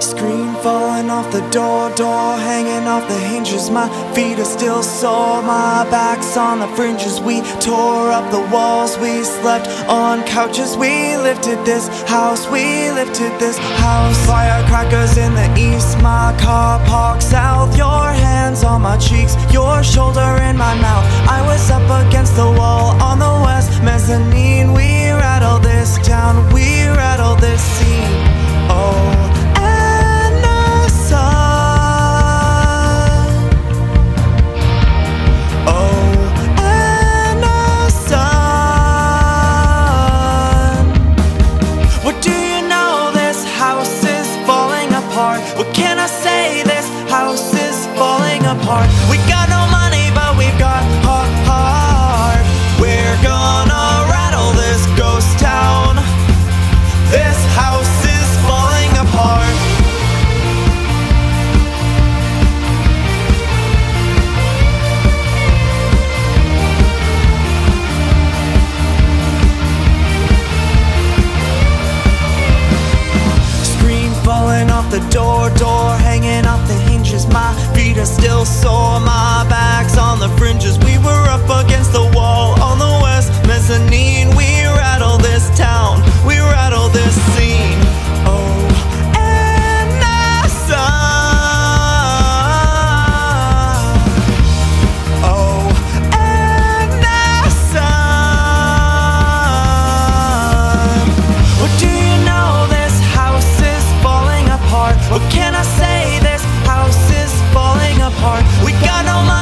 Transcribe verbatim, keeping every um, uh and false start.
Screen falling off the door, door hanging off the hinges. My feet are still sore, my back's on the fringes. We tore up the walls, we slept on couches. We lifted this house, we lifted this house. Firecrackers in the east, my car parked south. Your hands on my cheeks, your shoulder in my mouth. I was up against the wall on the west mezzanine. We rattle this town, we rattle this scene.